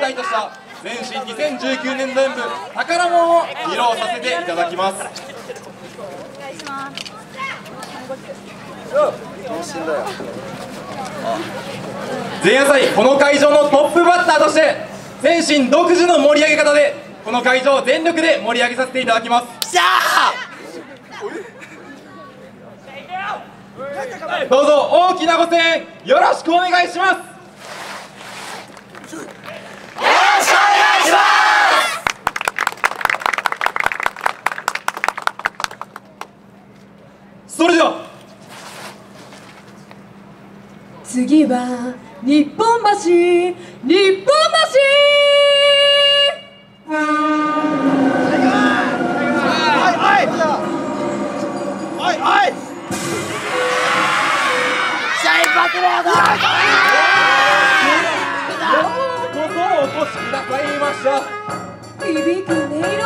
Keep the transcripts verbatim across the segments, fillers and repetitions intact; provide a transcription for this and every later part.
題とした前身にせんじゅうきゅうねんど演舞宝物を披露させていただきます。 お願いします。 前夜祭、この会場のトップバッターとして前身独自の盛り上げ方でこの会場を全力で盛り上げさせていただきます。 しゃーどうぞ大きなご声援よろしくお願いします。それでは次は日本橋、日本橋。 お越しくださいました。 響く音色、胸の高鳴り。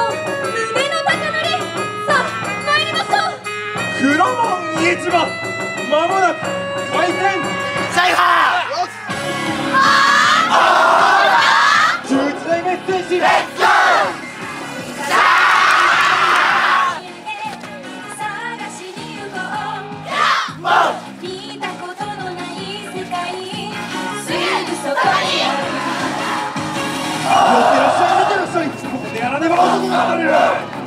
さあ参りましょう。 黒門市場まもなく開店。 シャイハーじゅういちだいメッセージレッツゴー。 見たことのない世界すぐそこに寄ってらっしゃい、見てらっしゃい。ここでやらねば男が当たる。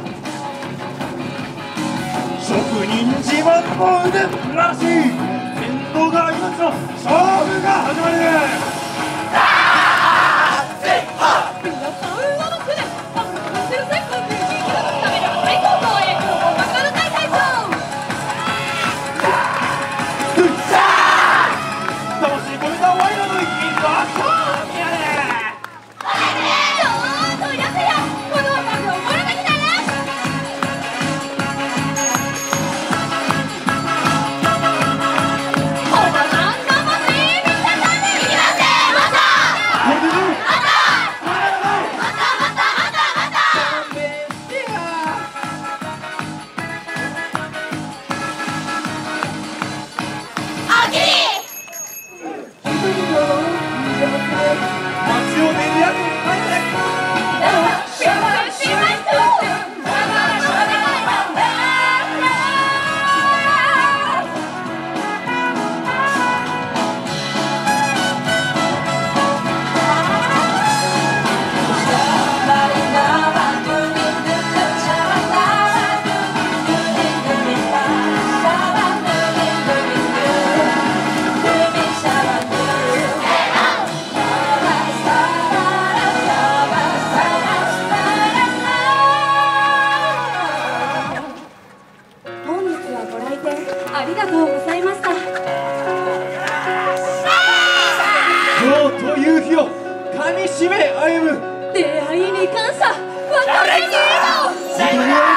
職人自慢の腕らしい鮮度が命の勝負が始まる。 皆さん運動の船、あのセル戦艦という地域が食べる最高峰へおまかる大会長。 魂込めたワイラの一気バッカーやれ。 ちょっとやせやこの枠をこれだけだね。おばさん魂見せたね。いきません。またまたまたまたまたまた。あきり街を練り歩く大会。 ありがとうございました。 今日という日をかみしめ歩む出会いに感謝。私にの。